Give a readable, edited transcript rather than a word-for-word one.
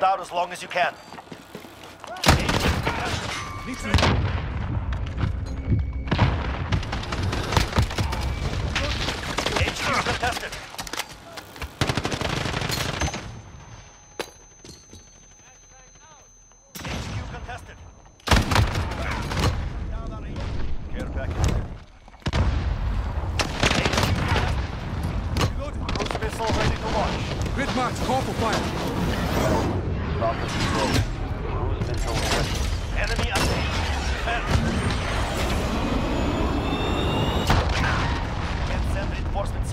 hold out as long as you can. HQ contested. HQ contested. Care package. HQ contested. Cruise missile ready to launch. Grid marks, call for fire.